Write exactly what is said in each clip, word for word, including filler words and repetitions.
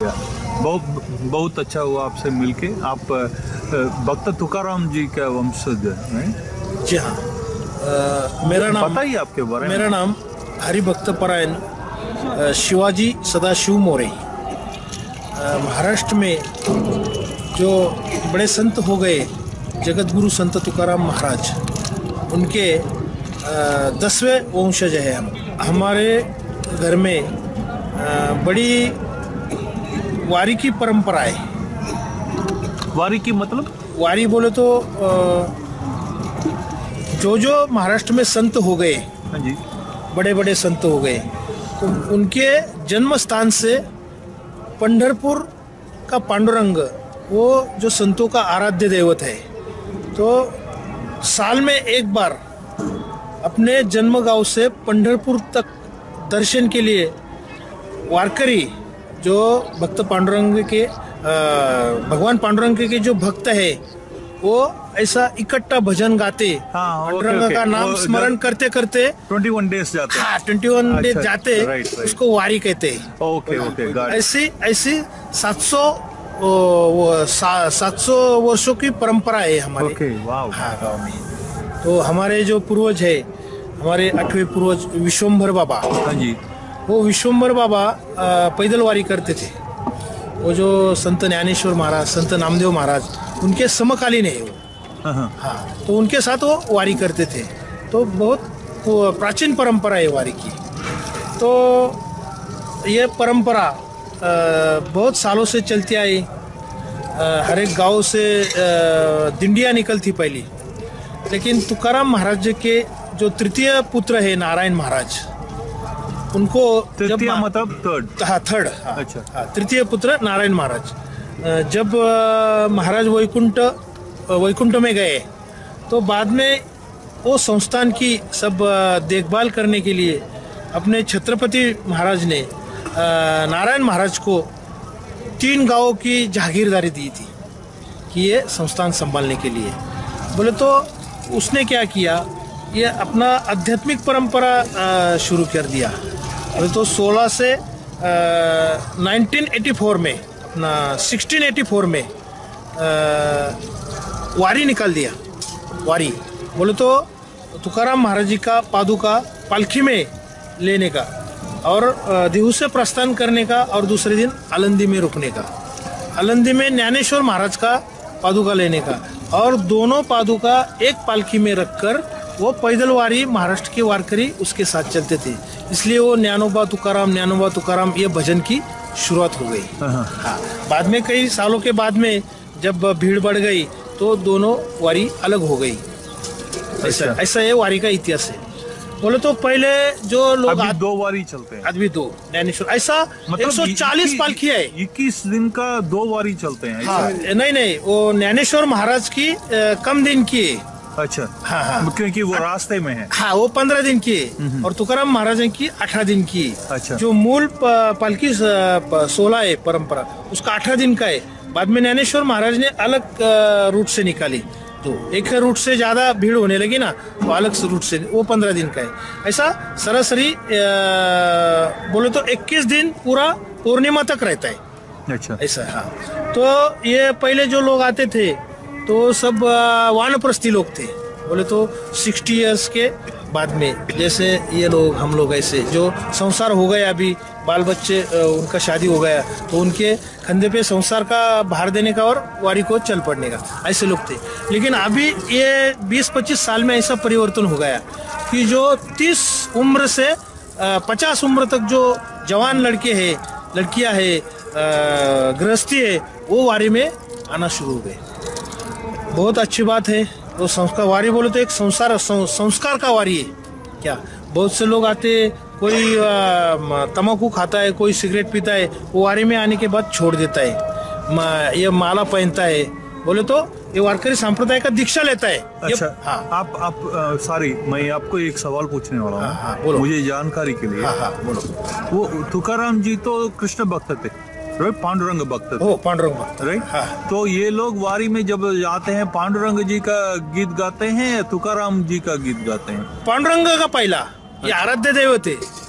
बहुत बहुत अच्छा हुआ आपसे मिलके। आप भक्त तुकाराम जी का वंशज हैं? जी हाँ। मेरा नाम बताइए आपके बारे में। मेरा नाम हरिभक्त परायण शिवाजी सदाशिव मोरे। महाराष्ट्र में जो बड़े संत हो गए जगत गुरु संत तुकाराम महाराज, उनके दसवें वंशज है हम। हमारे घर में बड़ी वारी की परंपरा है। वारी की मतलब? वारी बोले तो जो जो महाराष्ट्र में संत हो गए, हाँ जी, बड़े बड़े संत हो गए, तो उनके जन्म स्थान से पंढरपुर का पांडुरंग, वो जो संतों का आराध्य देवत है, तो साल में एक बार अपने जन्म गांव से पंढरपुर तक दर्शन के लिए वारकरी, जो भक्त पांडुरंग के भगवान पांडुरंग के जो भक्त है, वो ऐसा इकट्ठा भजन गाते, हाँ, पांडुरंग का नाम स्मरण करते करते इक्कीस डेज जाते हैं। हाँ, इक्कीस डेज जाते, राइट, राइट। उसको वारी कहते हैं। Okay okay, got it. ऐसी ऐसी सात सौ सात सौ वर्षों की परंपरा है हमारे ओके, वाव। हाँ, गाँव में। तो हमारे जो पूर्वज है, हमारे आठवें पूर्वज विश्वम्भर बाबा, हाँ जी, वो विश्वम्भर बाबा पैदल वारी करते थे। वो जो संत ज्ञानेश्वर महाराज, संत नामदेव महाराज, उनके समकालीन है वो। हाँ, तो उनके साथ वो वारी करते थे। तो बहुत प्राचीन परंपरा है वारी की। तो ये परंपरा बहुत सालों से चलती आई। हर एक गांव से दिंडियाँ निकलती पहली, लेकिन तुकाराम महाराज के जो तृतीय पुत्र है नारायण महाराज, उनको तृतीय मतलब थर्ड? हाँ, थर्ड। हाँ, अच्छा। हाँ, तृतीय पुत्र नारायण महाराज जब महाराज वैकुंठ वैकुंठ में गए, तो बाद में वो संस्थान की सब देखभाल करने के लिए अपने छत्रपति महाराज ने नारायण महाराज को तीन गांवों की जागीरदारी दी थी कि ये संस्थान संभालने के लिए। बोले तो उसने क्या किया, ये अपना आध्यात्मिक परंपरा शुरू कर दिया। बोले तो सोलह से नाइनटीन एटी फोर में, अपना सिक्सटीन एटी फोर में आ, वारी निकाल दिया। वारी बोले तो तुकाराम महाराज जी का पादुका पालखी में लेने का, और देहू से प्रस्थान करने का, और दूसरे दिन आलंदी में रुकने का। आलंदी में ज्ञानेश्वर महाराज का पादुका लेने का, और दोनों पादुका एक पालखी में रखकर वो पैदल वारी महाराष्ट्र के वारकरी उसके साथ चलते थे। इसलिए वो ज्ञानोबा तुकाराम ज्ञानोबा तुकाराम ये भजन की शुरुआत हो गई। हाँ, बाद में कई सालों के बाद में जब भीड़ बढ़ गई, तो दोनों वारी अलग हो गई। ऐसा ऐसा ये वारी का इतिहास है। बोले तो पहले जो लोग अभी दो वारी चलते हैं, अभी दो ज्ञानेश्वर, ऐसा मतलब एक सौ चालीस पालखी है, इक्कीस दिन का दो वारी चलते हैं। हाँ, नहीं नहीं, वो ज्ञानेश्वर महाराज की आ, कम दिन की है। अच्छा, हाँ हाँ, क्योंकि वो रास्ते में है। हाँ, वो पंद्रह दिन की है, और तुकाराम महाराज की अठारह दिन की है। अच्छा। जो मूल पालकी सोलह है परंपरा, उसका अठारह दिन का है। बाद में ज्ञानेश्वर महाराज ने अलग रूट से निकाली, तो एक रूट से ज्यादा भीड़ होने लगी ना, तो अलग रूट से, वो पंद्रह दिन का है। ऐसा सरासरी बोले तो इक्कीस दिन पूरा पूर्णिमा तक रहता है। अच्छा, ऐसा। हाँ, तो ये पहले जो लोग आते थे, तो सब वानप्रस्थी लोग थे। बोले तो साठ इयर्स के बाद में, जैसे ये लोग, हम लोग, ऐसे जो संसार हो गया, अभी बाल बच्चे, उनका शादी हो गया, तो उनके कंधे पे संसार का भार देने का और वारी को चल पड़ने का, ऐसे लोग थे। लेकिन अभी ये बीस पच्चीस साल में ऐसा परिवर्तन हो गया कि जो तीस उम्र से पचास उम्र तक जो जवान लड़के हैं, लड़कियां हैं, गृहस्थी है, वो वारी में आना शुरू हो गए। बहुत अच्छी बात है। वो संस्कार वारी बोले तो एक संसार संस्कार का वारी है क्या। बहुत से लोग आते, कोई तंबाकू खाता है, कोई सिगरेट पीता है, वो वारी में आने के बाद छोड़ देता है। मा, ये माला पहनता है, बोले तो ये वारकरी संप्रदाय का दीक्षा लेता है। अच्छा, हाँ। आप आप सॉरी, मैं आपको एक सवाल पूछने वाला हूँ। हाँ, हाँ, बोलो। मुझे जानकारी के लिए। हाँ, हाँ, बोलो। वो तुकाराम जी तो कृष्ण भक्त थे, पांडुरंग भक्त थे। ओ, पांडुरंग भक्त, राइट। हाँ। तो ये लोग वारी में जब जाते हैं, पांडुरंग जी का गीत गाते हैं या तुकाराम जी का गीत गाते हैं? पांडुरंग का पहला, ये आराध्य देव थे।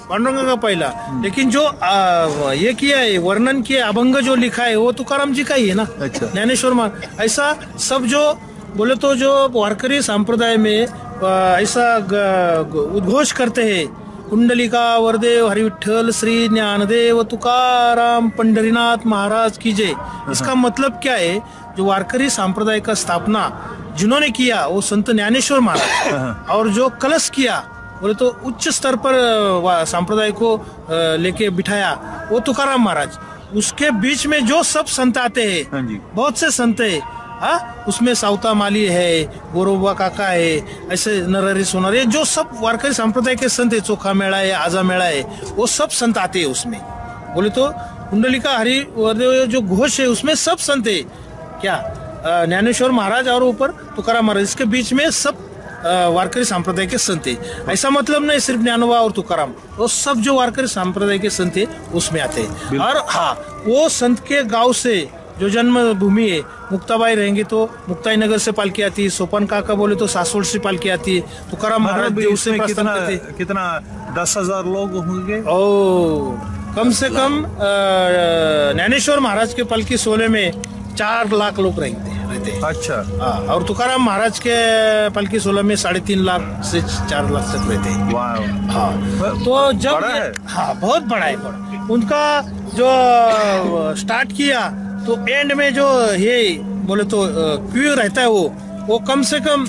पांडुरंग का पहला। लेकिन जो आ, ये किया है वर्णन किया अभंग जो लिखा है वो तुकाराम जी का ही है ना। अच्छा। ज्ञानेश्वर महाराज ऐसा सब जो बोले तो जो वारकरी संप्रदाय में ऐसा उद्घोष करते हैं कुंडलिका वरदेव हरि विठ्ठल श्री ज्ञानदेव तुकाराम पंडरीनाथ महाराज की जय। इसका मतलब क्या है, जो वारकरी संप्रदाय का स्थापना जिन्होंने किया वो संत ज्ञानेश्वर महाराज, और जो कलश किया बोले तो उच्च स्तर पर संप्रदाय को लेके बिठाया वो तुकाराम महाराज। उसके बीच में जो सब संत आते हैं, बहुत से संत है, हाँ, उसमें सावता माली है, गोरोबा काका है, ऐसे नरहरि सोनारी, जो सब वारकरी संप्रदाय के संत है, चोखा मेला है, आजा मेला है, वो सब संत आते हैं उसमें। बोले तो कुंडलिका हरि वरदेव जो घोष है उसमें सब संत है, क्या ज्ञानेश्वर महाराज और ऊपर तुकाराम महाराज, इसके बीच में सब वारकरी संप्रदाय के संत है। ऐसा मतलब नहीं सिर्फ ज्ञानोबा और तुकाराम, वो सब जो वारकरी संप्रदाय के संत है उसमें आते हैं। और हाँ, वो संत के गांव से जो जन्म भूमि है, मुक्ताबाई रहेंगे तो मुक्ताई नगर से पालकी आती है, सोपन काका बोले तो सासोड़ से पालकी आती है, तुकाराम महाराज जो उससे कितना कितना दस हजार लोग होंगे। ओ कम से कम ज्ञानेश्वर महाराज के पालकी सोले में चार लाख लोग रहते रहते हैं। अच्छा। हाँ, और तुकाराम महाराज के पालकी सोलह में साढ़े तीन लाख से चार लाख तक रहते हैं। हाँ, तो जब हाँ बहुत बड़ा है, बड़ा उनका जो स्टार्ट किया तो एंड में जो ये बोले तो क्यू रहता है वो वो कम से कम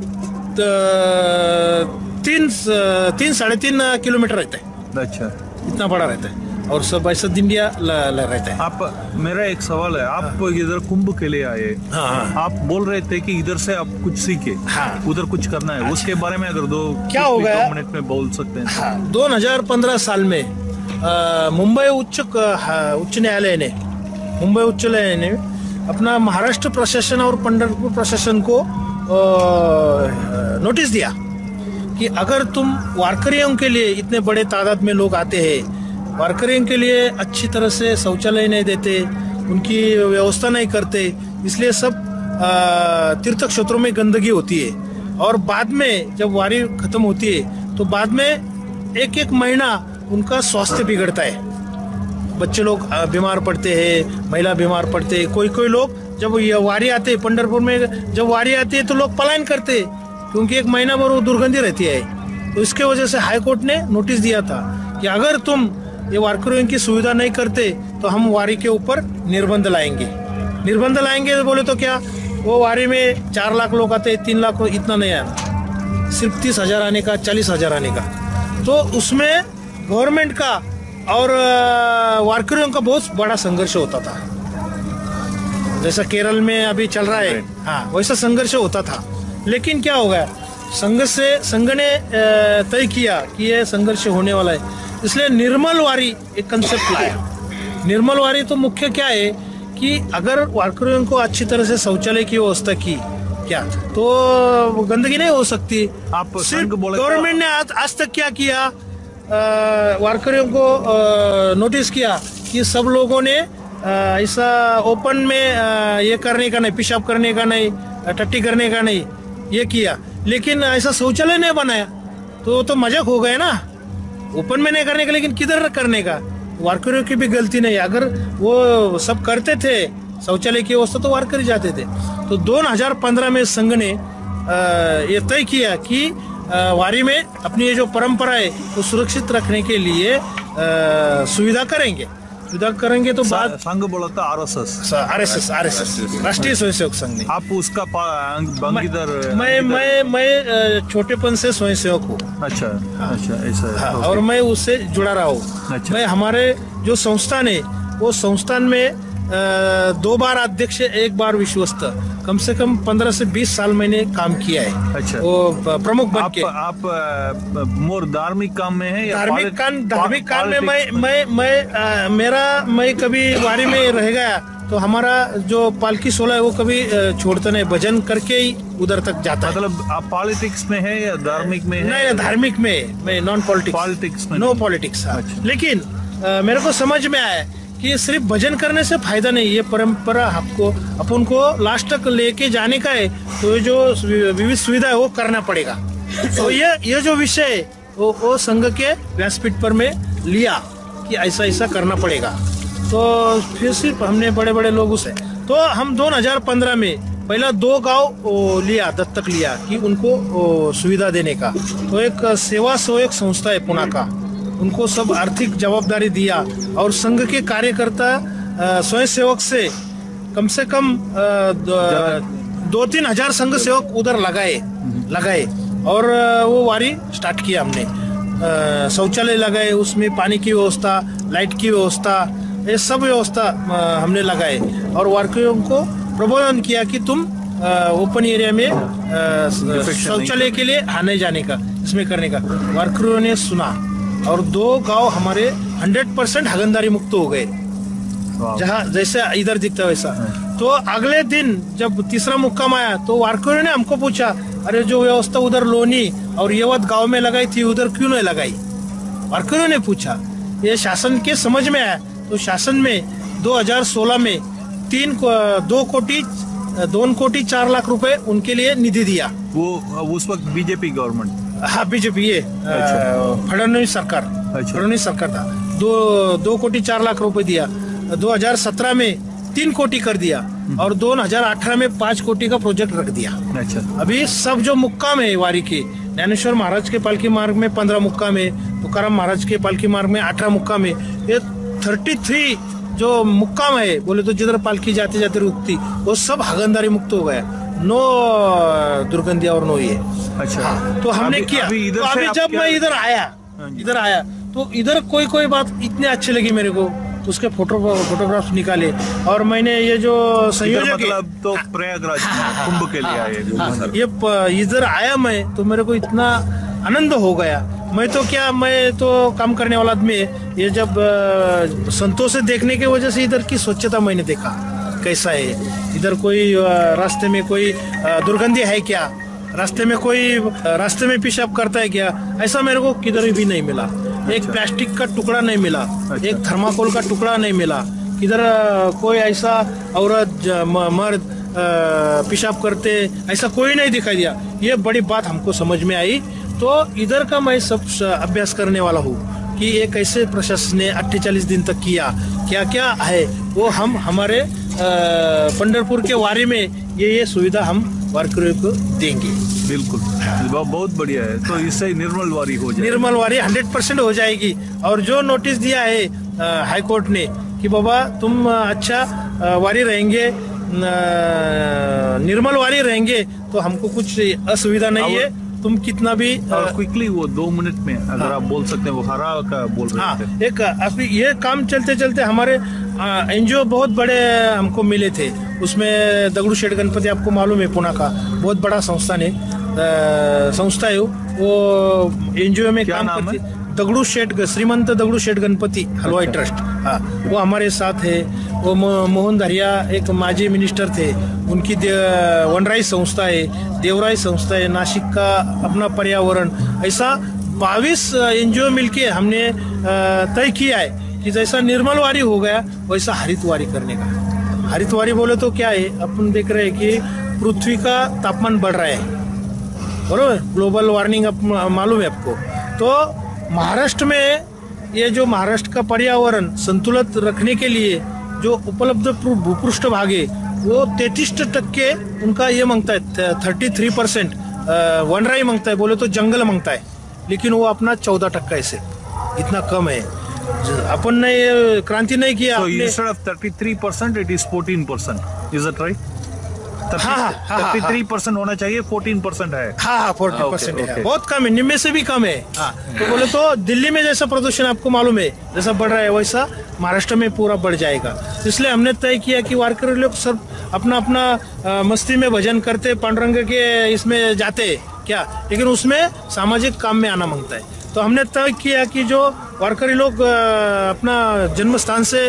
तीन तीन साढ़े तीन किलोमीटर रहता है। अच्छा, इतना बड़ा रहता है और सब ऐसा दिंडिया रहता है। आप, मेरा एक सवाल है, आप इधर कुंभ के लिए आए, हाँ, आप बोल रहे थे कि इधर से आप कुछ सीखे, हाँ, उधर कुछ करना है। अच्छा। उसके बारे में अगर दो क्या हो गया दो मिनट में बोल सकते हैं। हाँ, दो हजार पंद्रह साल में मुंबई उच्च उच्च न्यायालय ने मुंबई उच्च न्यायालय ने अपना महाराष्ट्र प्रशासन और पंढरपुर प्रशासन को नोटिस दिया कि अगर तुम वारकरियों के लिए इतने बड़े तादाद में लोग आते हैं, वारकरियों के लिए अच्छी तरह से शौचालय नहीं देते, उनकी व्यवस्था नहीं करते, इसलिए सब तीर्थ क्षेत्रों में गंदगी होती है, और बाद में जब वारी खत्म होती है तो बाद में एक एक महीना उनका स्वास्थ्य बिगड़ता है। बच्चे लोग बीमार पड़ते हैं, महिला बीमार पड़ते हैं, कोई कोई लोग जब ये वारी आते हैं पंढरपुर में, जब वारी आती है तो लोग पलायन करते हैं क्योंकि एक महीना भर वो दुर्गंधी रहती है। तो इसके वजह से हाई कोर्ट ने नोटिस दिया था कि अगर तुम ये वारकरियों की सुविधा नहीं करते तो हम वारी के ऊपर निर्बंध लाएंगे। निर्बंध लाएंगे बोले तो क्या, वो वारी में चार लाख लोग आते हैं, तीन लाख इतना नहीं आना, सिर्फ तीस हजार आने का, चालीस हजार आने का। तो उसमें गवर्नमेंट का और वारकरियों का बहुत बड़ा संघर्ष होता था, जैसा केरल में अभी चल रहा है, हाँ वैसा संघर्ष होता था। लेकिन क्या हो गया, संघ से संघ ने तय किया कि ये संघर्ष होने वाला है, इसलिए निर्मल वारी एक कंसेप्ट लाया। निर्मल वारी तो मुख्य क्या है कि अगर वारकरियों को अच्छी तरह से शौचालय की व्यवस्था की क्या तो गंदगी नहीं हो सकती। आप गवर्नमेंट ने आज, आज तक क्या किया, वारकरियों को नोटिस किया कि सब लोगों ने ऐसा ओपन में ये करने का नहीं, पेशाब करने का नहीं, टट्टी करने का नहीं, ये किया, लेकिन ऐसा शौचालय नहीं बनाया तो तो मजाक हो गया ना, ओपन में नहीं करने का, लेकिन किधर करने का। वारकरियों की भी गलती नहीं, अगर वो सब करते थे शौचालय की व्यवस्था तो वारकरी जाते थे। तो दो हजार पंद्रह में संघ ने ये तय किया कि वारी में अपनी ये जो परंपरा है वो सुरक्षित रखने के लिए सुविधा करेंगे सुविधा करेंगे तो बाद संघ बोला था आरएसएस आरएसएस आरएसएस राष्ट्रीय स्वयंसेवक संघ ने। आप उसका भागीदार? मैं मैं मैं छोटेपन से स्वयंसेवक हूँ। अच्छा, अच्छा, ऐसा है। और मैं उससे जुड़ा रहा हूँ। अच्छा। मैं हमारे जो संस्थान है वो संस्थान में दो बार अध्यक्ष, एक बार विश्वस्त, कम से कम पंद्रह से बीस साल मैंने काम किया है। अच्छा। वो प्रमुख बन के। आप, आप मोर धार्मिक काम में है या धार्मिक काम? धार्मिक काम में मैं मैं मैं आ, मेरा मैं कभी वारी में रह गया तो हमारा जो पालकी सोला है वो कभी छोड़ता नहीं, भजन करके ही उधर तक जाता है। मतलब आप पॉलिटिक्स में है या धार्मिक में है? नहीं, धार्मिक में, मैं नॉन पॉलिटिक्स। पॉलिटिक्स में नो पॉलिटिक्स। लेकिन आ, मेरे को समझ में आया कि सिर्फ भजन करने से फायदा नहीं, ये परंपरा आपको अपन को लास्ट तक लेके जाने का है, तो ये जो विविध सुविधा है वो करना पड़ेगा। तो ये ये जो विषय वो वो संघ के व्यासपीठ पर में लिया कि ऐसा ऐसा करना पड़ेगा। तो फिर सिर्फ हमने बड़े बड़े लोगों से तो हम दो हज़ार पंद्रह में पहला दो गांव लिया दत्तक लिया कि उनको सुविधा देने का। तो एक सेवा सहयोग संस्था है पुणे का, उनको सब आर्थिक जवाबदारी दिया और संघ के कार्यकर्ता स्वयं सेवक से कम से कम दो तीन हजार संघ सेवक उधर लगाए लगाए और वो वारी स्टार्ट किया हमने। शौचालय लगाए, उसमें पानी की व्यवस्था, लाइट की व्यवस्था, ये सब व्यवस्था हमने लगाए और वारकरियों को प्रबोधन किया कि तुम ओपन एरिया में शौचालय के लिए आने जाने का, इसमें करने का। वारकरियों ने सुना और दो गांव हमारे हंड्रेड परसेंट हगंदारी मुक्त हो गए, जहाँ जैसे इधर दिखता वैसा। तो अगले दिन जब तीसरा मुक्काम आया तो वारकरियों ने हमको पूछा, अरे जो व्यवस्था उधर लोनी और येवत गांव में लगाई थी उधर क्यों नहीं लगाई? वारकरियों ने पूछा। ये शासन के समझ में आया तो शासन में दो हज़ार सोलह में तीन को, दो कोटी दोन कोटी चार लाख रुपए उनके लिए निधि दिया। वो उस वक्त बीजेपी गवर्नमेंट, हाँ बीजेपी, ये फडणवीस सरकार, फडणवीस सरकार था। दो दो कोटी चार लाख रुपए दिया। दो हज़ार सत्रह में तीन कोटी कर दिया और दो हज़ार अठारह में पाँच कोटी का प्रोजेक्ट रख दिया। अच्छा। अभी सब जो मुक्काम है वारी के, ज्ञानेश्वर महाराज के पालकी मार्ग में पंद्रह मुक्काम है, तुकाराम महाराज के पालकी मार्ग में अठारह मुक्काम है। ये थर्टी थ्री जो मुक्काम है बोले तो जिधर पालकी जाते जाते रुकती वो सब हगंदारी मुक्त हो गया, नो दुर्गंधी और नो ये। अच्छा। हाँ, तो हमने किया। अभी, तो अभी जब मैं इधर आया इधर आया तो इधर कोई कोई बात इतनी अच्छी लगी मेरे को, उसके फोटो फोटोग्राफ्स निकाले और मैंने ये जो संयोजक मतलब तो प्रयागराज कुंभ के लिए आए, ये इधर आया मैं तो मेरे को इतना आनंद हो गया। मैं तो क्या मैं तो काम करने वाला आदमी, ये जब संतों से देखने की वजह से इधर की स्वच्छता मैंने देखा कैसा है। इधर कोई रास्ते में कोई दुर्गंधी है क्या, रास्ते में कोई रास्ते में पेशाब करता है क्या, ऐसा मेरे को किधर भी नहीं मिला। एक प्लास्टिक का टुकड़ा नहीं मिला, एक थर्माकोल का टुकड़ा नहीं मिला, किधर कोई ऐसा औरत मर्द पेशाब करते ऐसा कोई नहीं दिखाई दिया। ये बड़ी बात हमको समझ में आई। तो इधर का मैं सब अभ्यास करने वाला हूँ कि ये कैसे प्रशासन ने अट्ठाईस दिन तक किया, क्या क्या है वो हम हमारे पंडरपुर के वारी में ये ये सुविधा हम वारकरियों को देंगे। बिल्कुल, बहुत बढ़िया है। तो इससे निर्मल वारी हो जाएगी, निर्मल वारी हंड्रेड परसेंट हो जाएगी। और जो नोटिस दिया है हाई कोर्ट ने कि बाबा तुम अच्छा वारी रहेंगे, निर्मल वारी रहेंगे तो हमको कुछ असुविधा नहीं है, तुम कितना भी क्विकली वो दो मिनट में अगर हाँ, आप बोल सकते हैं वो हरा का बोल रहे हाँ, थे। एक अभी ये काम चलते चलते हमारे एनजीओ बहुत बड़े हमको मिले थे। उसमें दगड़ू शेठ गणपति आपको मालूम है, पुणे का बहुत बड़ा संस्थान है, संस्था है वो एनजीओ में काम करती है। दगड़ू शेठ, श्रीमंत दगड़ू शेठ गणपति हलवाई ट्रस्ट, हाँ वो हमारे साथ है। वो मोहन दरिया एक माजी मिनिस्टर थे, उनकी वनराई संस्था है, देवराई संस्था है, नासिक का अपना पर्यावरण, ऐसा बाईस एनजीओ मिलके हमने तय किया है कि जैसा निर्मल वारी हो गया वैसा हरित वारी करने का। हरित वारी बोले तो क्या है, अपन देख रहे हैं कि पृथ्वी का तापमान बढ़ रहा है, बरोबर, ग्लोबल वार्मिंग मालूम है आपको। तो महाराष्ट्र में ये जो महाराष्ट्र का पर्यावरण संतुलित रखने के लिए जो उपलब्ध भूपृष्ठ भाग है वो तैतीस टक्के उनका ये मांगता है, थर्टी थ्री परसेंट वनराई मांगता है, बोले तो जंगल मांगता है, लेकिन वो अपना चौदह टक्का है, सिर्फ इतना कम है। अपन ने क्रांति नहीं किया। so instead of thirty-three percent it is fourteen percent, is that right? thirty-three percent होना चाहिए, fourteen percent है। हाँ हाँ fourteen percent है, बहुत कम है, निम्न से भी कम है। हाँ, तो बोले तो दिल्ली में जैसा प्रदूषण आपको मालूम है जैसा बढ़ रहा है वैसा महाराष्ट्र में पूरा बढ़ जाएगा। इसलिए हमने तय किया कि वारकरी लोग सब अपना अपना मस्ती में भजन करते, पांडुरंग के इसमें जाते क्या, लेकिन उसमें सामाजिक काम में आना मांगता है। तो हमने तय किया कि जो वारकरी लोग अपना जन्म स्थान से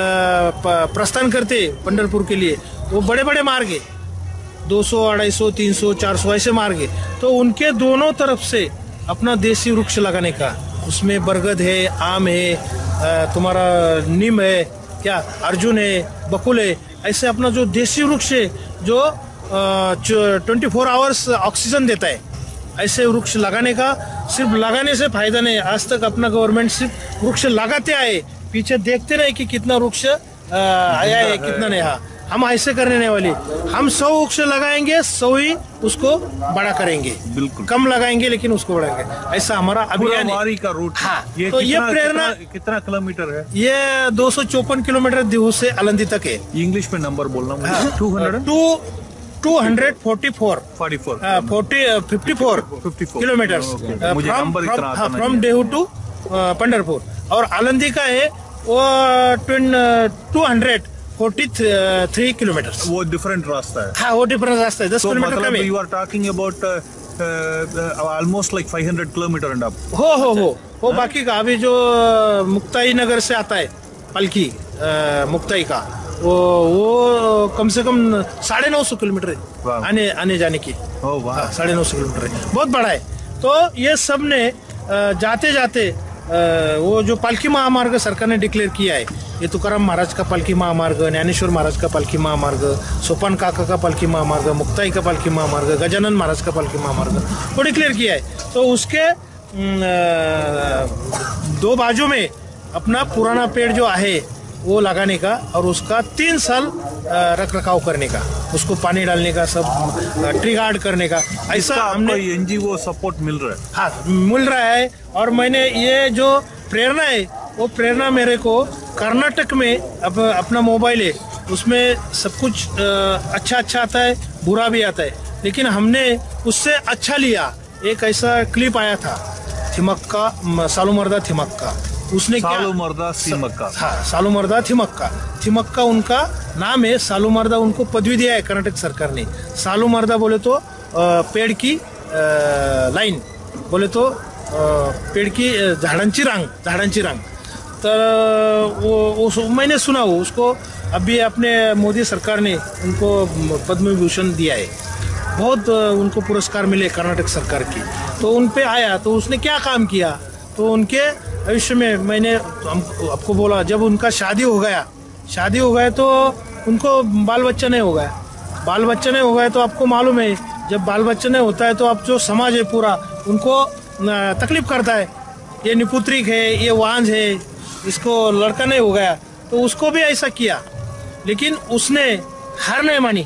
प्रस्थान करते पंडरपुर के लिए, वो बड़े बड़े मार्ग है, दो सौ, अढ़ाई सौ, तीन सौ, चार सौ ऐसे मार्ग है, तो उनके दोनों तरफ से अपना देसी वृक्ष लगाने का, उसमें बरगद है, आम है, तुम्हारा नीम है, क्या अर्जुन है, बकुल है, ऐसे अपना जो देसी वृक्ष है जो ट्वेंटी फोर आवर्स ऑक्सीजन देता है, ऐसे वृक्ष लगाने का। सिर्फ लगाने से फायदा नहीं, आज तक अपना गवर्नमेंट सिर्फ वृक्ष लगाते आए, पीछे देखते रहे कि कितना वृक्ष आया है कितना नहीं। हाँ, हम ऐसे करने नहीं वाले, हम सौ वृक्ष लगाएंगे, सौ ही उसको बड़ा करेंगे, बिल्कुल कम लगाएंगे लेकिन उसको बढ़ाएंगे, ऐसा हमारा अभियान है। वारी का रूट। हाँ, ये तो ये प्रेरणा कितना, कितना किलोमीटर है? ये दो सौ चौपन किलोमीटर देहू से अलंदी तक है। इंग्लिश में नंबर बोलना मुझे। Two hundred two two hundred forty four forty four forty fifty four kilometre from Dehu to Pandharpur. और आलंदी का है वो two hundred forty three kilometre. वो डिफरेंट रास्ता है। हाँ, वो डिफरेंट रास्ता है, दस किलोमीटर कम है। You are talking about almost like five hundred kilometre and up. हो हो हो वो बाकी का अभी जो मुक्ताई नगर से आता है पालकी मुक्ताई का, वो वो कम से कम साढ़े नौ सौ किलोमीटर है आने आने जाने की। साढ़े नौ सौ किलोमीटर है, बहुत बड़ा है। तो ये सब ने जाते जाते वो जो पालकी महामार्ग सरकार ने डिक्लेयर किया है, ये तुकाराम महाराज का पालकी महामार्ग, ज्ञानेश्वर महाराज का पालकी महामार्ग, सोपान काका का पालकी महामार्ग, मुक्ताई का पालकी महामार्ग, गजानन महाराज का पालकी महामार्ग, वो डिक्लेयर किया है। तो उसके दो बाजू में अपना पुराना पेड़ जो है वो लगाने का और उसका तीन साल रख रखाव करने का, उसको पानी डालने का, सब ट्री गार्ड करने का, ऐसा हमने एनजीओ सपोर्ट मिल रहा है। हाँ, मिल रहा है। और मैंने ये जो प्रेरणा है वो प्रेरणा मेरे को कर्नाटक में अब अपना मोबाइल है, उसमें सब कुछ अच्छा अच्छा आता है, बुरा भी आता है, लेकिन हमने उससे अच्छा लिया। एक ऐसा क्लिप आया था थिमक्का, सालू मर्दा थिमक्का, उसने सालू मर्दा थिमक्का। हाँ, सालू मर्दा थिमक्का। थिमक्का उनका नाम है, सालू मर्दा उनको पदवी दिया है कर्नाटक सरकार ने। सालू मर्दा बोले तो पेड़ की लाइन, बोले तो पेड़ की झाडांची रांग, झाडांची रांग। तर वो, वो मैंने सुना हो उसको, अभी अपने मोदी सरकार ने उनको पद्म विभूषण दिया है, बहुत उनको पुरस्कार मिले कर्नाटक सरकार की। तो उन पे आया तो उसने क्या काम किया, तो उनके भविष्य में मैंने आपको बोला, जब उनका शादी हो गया, शादी हो गया तो उनको बाल बच्चा नहीं हो गया, बाल बच्चा नहीं हो गया तो आपको मालूम है, जब बाल बच्चा नहीं होता है तो आप जो समाज है पूरा उनको तकलीफ करता है, ये निपुत्रिक है, ये वांझ है, इसको लड़का नहीं हो गया। तो उसको भी ऐसा किया, लेकिन उसने हार नहीं मानी।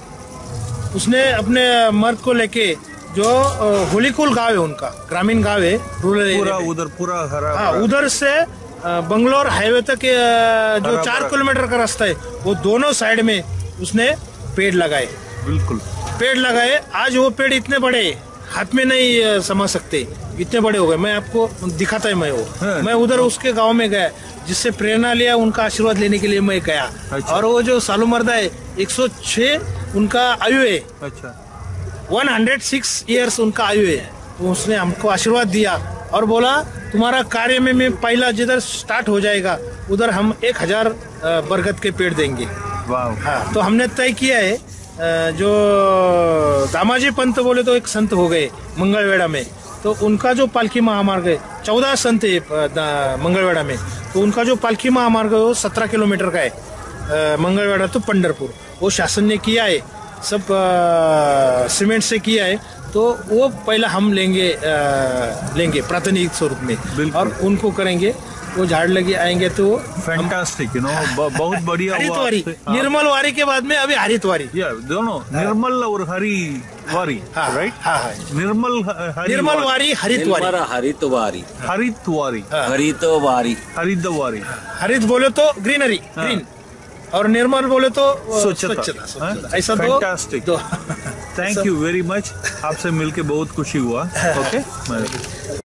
उसने अपने मर्द को लेके, जो होलीकुल गांव है उनका, ग्रामीण गांव है, रूरल पूरा उधर पूरा हरा, हाँ, उधर से बंगलोर हाईवे तक जो चार किलोमीटर का रास्ता है, वो दोनों साइड में उसने पेड़ लगाए, बिल्कुल पेड़ लगाए। आज वो पेड़ इतने बड़े हाथ में नहीं समा सकते, इतने बड़े हो गए। मैं आपको दिखाता है, मैं वो हाँ, मैं उधर उसके गांव में गया, जिससे प्रेरणा लिया, उनका आशीर्वाद लेने के लिए मैं गया। अच्छा। और वो जो सालू मर्दा है एक सौ छह उनका आयु है। अच्छा। एक सौ छह इयर्स उनका आयु है। तो उसने हमको आशीर्वाद दिया और बोला तुम्हारा कार्य में मैं पहला जिधर स्टार्ट हो जाएगा उधर हम एक हजार बरगद के पेड़ देंगे। हाँ, तो हमने तय किया है। जो दामाजी पंत बोले तो एक संत हो गए मंगलवेड़ा में, तो उनका जो पालकी महामार्ग है, चौदह संत है मंगलवेड़ा में, तो उनका जो पालकी महामार्ग है वो सत्रह किलोमीटर का है, मंगलवेड़ा तो पंडरपुर। वो शासन ने किया है, सब आ, सीमेंट से किया है। तो वो पहला हम लेंगे आ, लेंगे प्रातिनिधिक स्वरूप में और उनको करेंगे। वो झाड़ लगे आएंगे तो फैंटास्टिक, यू नो, बहुत बढ़िया। हरिद्वारी, निर्मल वारी के बाद में अभी हरिद्वारी, दोनों निर्मल और हरी वारी, राइट? हाँ, निर्मल निर्मल वारी हरिद्वारी, हरिद्वारी, हरिद्वारी, हरिद्वारी, हरिद्वारी। हरित बोले तो ग्रीनरी, ग्रीन, और निर्मल बोले तो स्वच्छता। ऐसा fantastic. Thank you very much, आपसे मिलके बहुत खुशी हुआ। ओके।